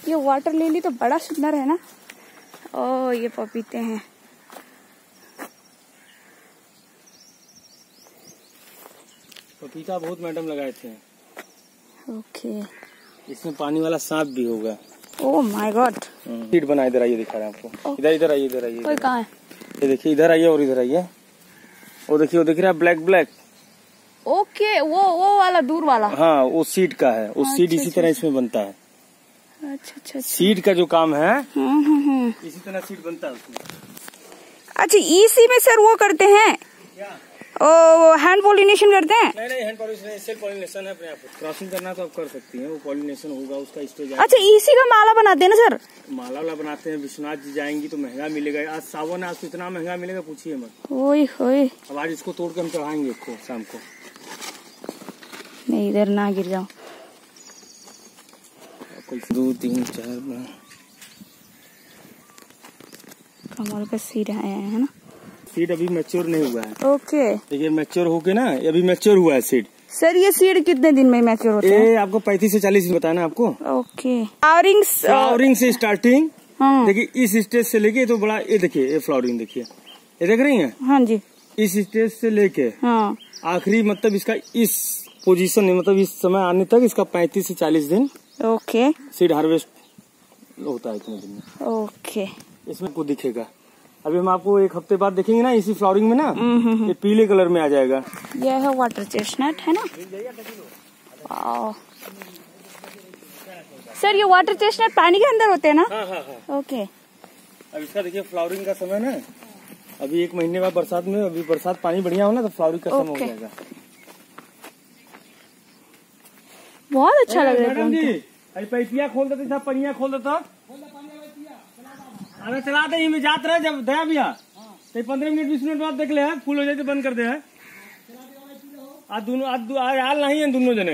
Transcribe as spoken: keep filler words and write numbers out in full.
ये water lily तो बड़ा सुंदर है ना। ओ ये पपीते हैं। पपीता बहुत मैडम लगाए थे। ओके। इसमें पानी वाला सांप भी होगा। Oh my God. सीट बना, इधर आइए दिखा रहे हैं आपको। इधर इधर आइए, इधर आइए। कोई कहाँ है? ये देखिए, इधर आइए और इधर आइए। वो देखिए, वो दिख रहा है ब्लैक ब्लैक। ओके, वो वो वाला दूर वाला। हाँ, वो सीड का है। वो सीड अच्छा, इसी तरह इसमें बनता है। अच्छा अच्छा। सीड का जो काम है हम्म हम्म। इसी तरह सीड बनता है उसमें। अच्छा, इसी में सर वो करते हैं क्या? ओ हैंड पॉलिनेशन करते हैं? नहीं नहीं, हैंड पॉलिनेशन, सेल्फ पॉलिनेशन है अपने आप। क्रॉसिंग करना तो आप कर सकती हैं, वो पॉलिनेशन होगा, उसका स्टेज। अच्छा, इसी का माला बनाते हैं ना सर? माला वाला बनाते हैं। विश्वनाथ जी जाएंगी तो महंगा मिलेगा। आज सावन है, आज तो इतना महंगा मिलेगा पूछिए मत। ओए होए। अब आज इसको तोड़ के हम चढ़ाएंगे इसको शाम को। नहीं, इधर ना गिर जाओ। कोई दो तीन चार कमल का सीड है, है ना? सीड अभी मैच्योर नहीं हुआ है। ओके। देखिए मैच्योर होके ना, अभी मैच्योर हुआ है सीड। सर ये सीड कितने दिन में मैच्योर होते हैं? ये आपको पैंतीस से चालीस दिन बताना आपको। ओके। फ्लावरिंग फ्लावरिंग से स्टार्टिंग। हाँ। देखिए इस स्टेज से लेके तो बड़ा, ये देखिए ये फ्लावरिंग देखिए, ये देख रही हैं? हाँ जी। इस स्टेज से लेके हाँ। आखिरी मतलब इसका इस पोजीशन में, मतलब इस समय आने तक इसका पैंतीस से चालीस दिन ओके। सीड हार्वेस्ट होता है इतने दिन में। ओके। इसमें आपको दिखेगा। अभी हम आपको एक हफ्ते बाद देखेंगे ना, इसी फ्लावरिंग में ना ये पीले कलर में आ जाएगा। यह है वाटर चेस्टनट, है ना? वाह। सर ये वाटर चेस्टनट पानी के अंदर होते हैं ना? हाँ हाँ हाँ। ओके। अब इसका देखिए फ्लावरिंग का समय ना, अभी एक महीने बाद बरसात में, अभी बरसात पानी बढ़िया हो ना तो फ्लावरिंग का समय हो जाएगा। बहुत अच्छा लग रहा है। मैडम जी, अरे पैपिया खोल देते था, पनिया खोल देता। अरे चला दे, में जात रहे जब दया भैया तो पंद्रह मिनट बीस मिनट बाद देख ले, फूल हो जाए तो बंद कर दे। आज दोनों आज नहीं है दोनों जने।